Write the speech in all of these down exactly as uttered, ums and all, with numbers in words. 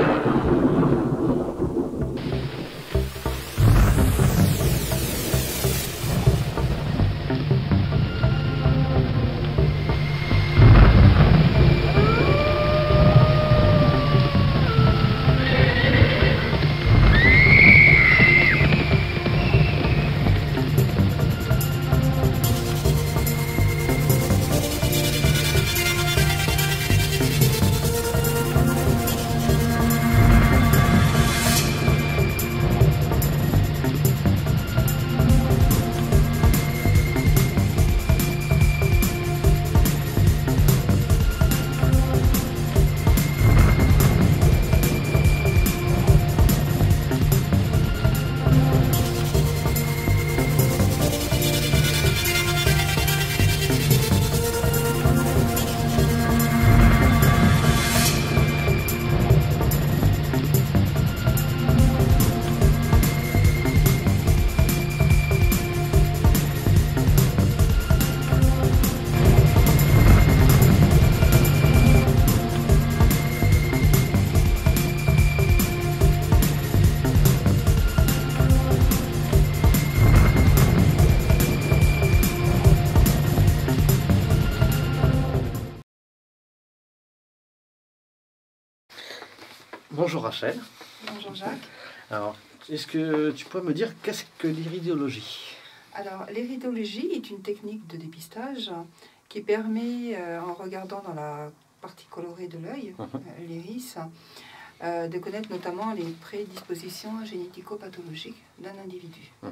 Bonjour Rachel. Bonjour Jacques. Alors, est-ce que tu peux me dire qu'est-ce que l'iridologie? Alors, l'iridologie est une technique de dépistage qui permet, euh, en regardant dans la partie colorée de l'œil, uh-huh. euh, l'iris, euh, de connaître notamment les prédispositions génético-pathologiques d'un individu. Uh-huh.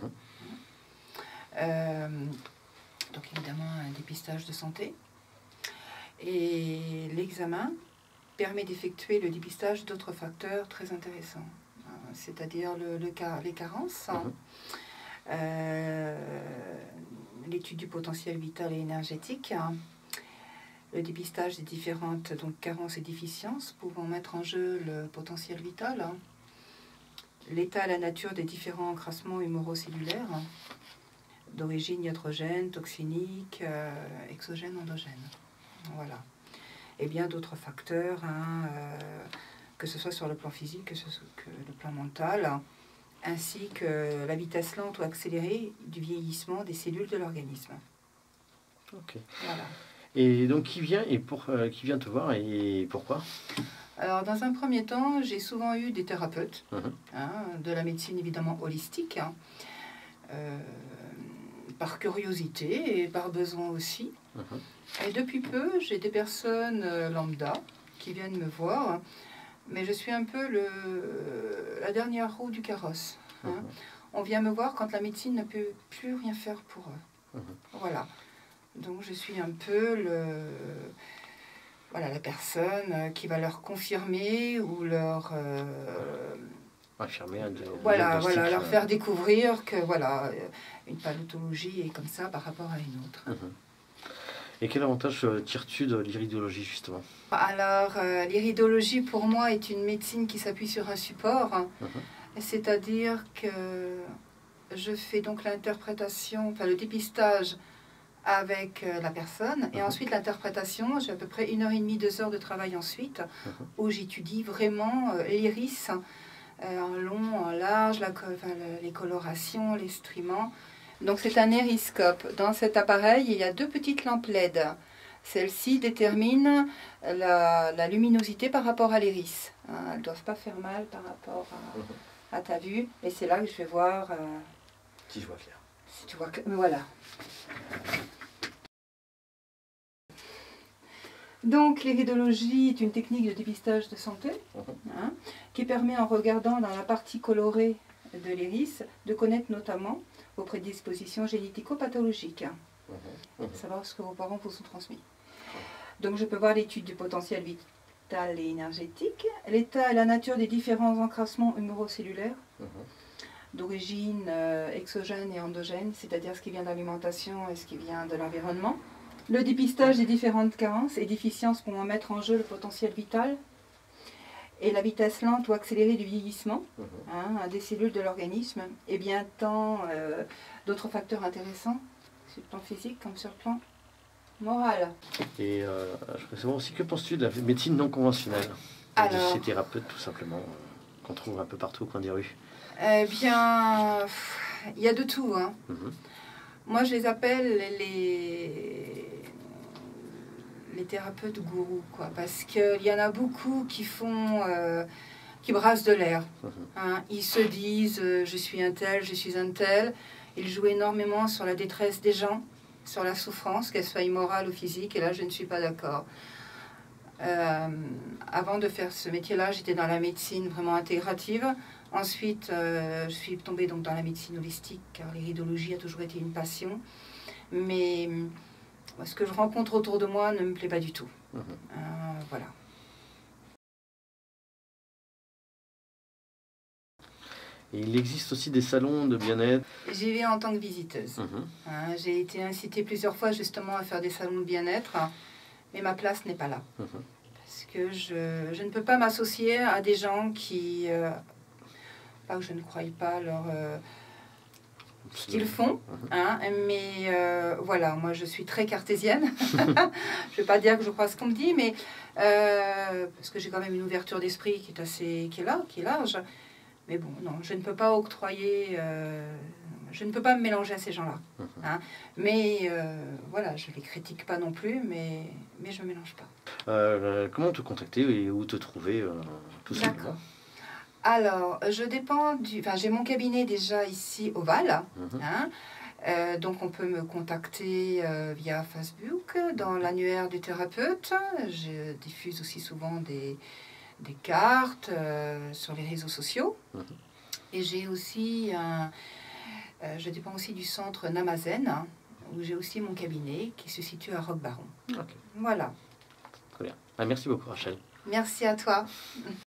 euh, donc évidemment un dépistage de santé. Et l'examen permet d'effectuer le dépistage d'autres facteurs très intéressants, c'est-à-dire le, le, les carences, uh-huh. euh, l'étude du potentiel vital et énergétique, le dépistage des différentes donc, carences et déficiences pouvant mettre en jeu le potentiel vital, l'état et la nature des différents encrassements humorocellulaires d'origine iatrogène, toxinique, euh, exogène, endogène. Voilà. Et bien d'autres facteurs, hein, euh, que ce soit sur le plan physique, que, ce soit, que le plan mental, ainsi que la vitesse lente ou accélérée du vieillissement des cellules de l'organisme. Ok. Voilà. Et donc qui vient, et pour, euh, qui vient te voir et pourquoi? Alors dans un premier temps, j'ai souvent eu des thérapeutes, uh-huh. hein, de la médecine évidemment holistique, hein, euh, par curiosité et par besoin aussi. Uh-huh. Et depuis peu, j'ai des personnes euh, lambda qui viennent me voir, mais je suis un peu le, la dernière roue du carrosse. Hein. Uh-huh. On vient me voir quand la médecine ne peut plus rien faire pour eux. Uh-huh. Voilà. Donc je suis un peu le, voilà, la personne qui va leur confirmer ou leur... Euh, Affirmer un de, voilà, voilà, leur faire découvrir que voilà, une pathologie est comme ça par rapport à une autre. Uh-huh. Et quel avantage tires-tu de l'iridologie justement? Alors, euh, l'iridologie pour moi est une médecine qui s'appuie sur un support, uh-huh. c'est-à-dire que je fais donc l'interprétation, enfin le dépistage avec la personne, et uh-huh. ensuite l'interprétation, j'ai à peu près une heure et demie, deux heures de travail ensuite, uh-huh. où j'étudie vraiment euh, l'iris, euh, en long, en large, la, enfin, les colorations, les striments. Donc c'est un ériscope. Dans cet appareil, il y a deux petites lampes L E D. Celles-ci déterminent la, la luminosité par rapport à l'iris. Hein, elles ne doivent pas faire mal par rapport à, uh-huh. à ta vue, et c'est là que je vais voir... Euh, si je vois clair. Si tu vois clair, voilà. Donc, l'iridologie est une technique de dépistage de santé uh-huh. hein, qui permet, en regardant dans la partie colorée de l'iris, de connaître notamment vos prédispositions génético-pathologiques, uh-huh. uh-huh. savoir ce que vos parents vous ont transmis. Donc, je peux voir l'étude du potentiel vital et énergétique, l'état et la nature des différents encrassements humorocellulaires, uh-huh. d'origine euh, exogène et endogène, c'est-à-dire ce qui vient d'alimentation et ce qui vient de l'environnement. Le dépistage des différentes carences et déficiences pour mettre en jeu le potentiel vital et la vitesse lente ou accélérée du vieillissement uh-huh. hein, des cellules de l'organisme, et bien tant euh, d'autres facteurs intéressants sur le plan physique comme sur le plan moral. Et euh, je voudrais savoir aussi, que penses-tu de la médecine non conventionnelle? Alors, ces thérapeutes, tout simplement, euh, qu'on trouve un peu partout au coin des rues? Eh bien, il y a de tout. Hein. Mm-hmm. Moi, je les appelle les, les thérapeutes gourous, quoi, parce qu'il y en a beaucoup qui font, euh, qui brassent de l'air. Mm-hmm. Hein. Ils se disent, euh, je suis un tel, je suis un tel. Ils jouent énormément sur la détresse des gens, sur la souffrance, qu'elle soit morale ou physique, et là, je ne suis pas d'accord. Euh, avant de faire ce métier-là, j'étais dans la médecine vraiment intégrative. Ensuite, euh, je suis tombée donc dans la médecine holistique, car l'iridologie a toujours été une passion. Mais euh, ce que je rencontre autour de moi ne me plaît pas du tout. Mmh. Euh, voilà. Et il existe aussi des salons de bien-être? J'y vais en tant que visiteuse. Mmh. Hein, j'ai été incitée plusieurs fois justement à faire des salons de bien-être, mais ma place n'est pas là. Mmh. Parce que je, je ne peux pas m'associer à des gens qui... Euh, pas que je ne croie pas leur... Euh, ce qu'ils font, hein, mais euh, voilà, moi je suis très cartésienne. Je ne vais pas dire que je crois ce qu'on me dit, mais euh, parce que j'ai quand même une ouverture d'esprit qui est assez, qui est là, qui est large. Mais bon, non, je ne peux pas octroyer, euh, je ne peux pas me mélanger à ces gens-là. Hein. Mais euh, voilà, je les critique pas non plus, mais mais je me mélange pas. Euh, comment te contacter et où te trouver euh, tout simplement? D'accord. Alors, je dépends du... Enfin, j'ai mon cabinet déjà ici au Val. Mmh. Hein, euh, donc, on peut me contacter euh, via Facebook, dans l'annuaire du thérapeute. Je diffuse aussi souvent des, des cartes euh, sur les réseaux sociaux. Mmh. Et j'ai aussi... Un, euh, je dépends aussi du centre Namazen, hein, où j'ai aussi mon cabinet qui se situe à Roquebaron. Okay. Voilà. Très bien. Ah, merci beaucoup, Rachel. Merci à toi.